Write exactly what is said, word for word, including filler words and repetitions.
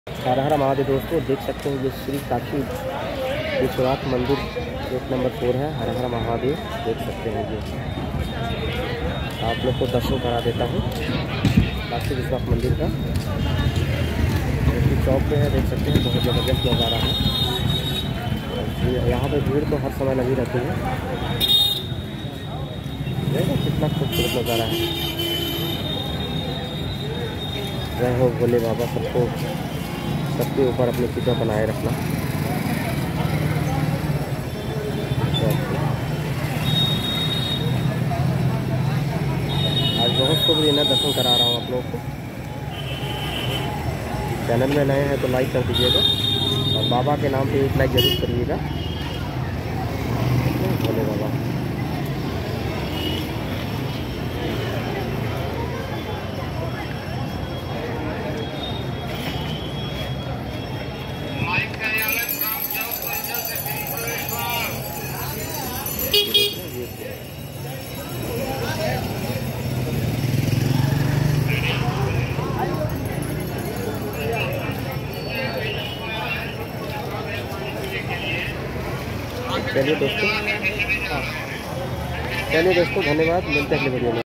हर हर महादेव दोस्तों, देख सकते हैं ये श्री काशी विश्वनाथ मंदिर एक नंबर फोर है। हर हर महादेव देख सकते हैं। ये आप लोग को दर्शन करा देता हूँ काशी विश्वनाथ मंदिर का। चौक पे है, देख सकते हैं बहुत ज़बरदस्त नज़ारा है। यहाँ पे भीड़ तो हर समय लगी रहती है। देखो कितना खूबसूरत नज़ारा है। जय हो भोले बाबा, सबको सबके ऊपर अपनी कृपा बनाए रखना। आज बहुत शुभ दिन है, दर्शन करा रहा हूँ आप लोगों को। चैनल में नए हैं तो लाइक कर दीजिएगा और बाबा के नाम पे एक लाइक जरूर करिएगा। भोले बाबा चलिए दोस्तों, चलिए दोस्तों, धन्यवाद। मिलते हैं अगले वीडियो में।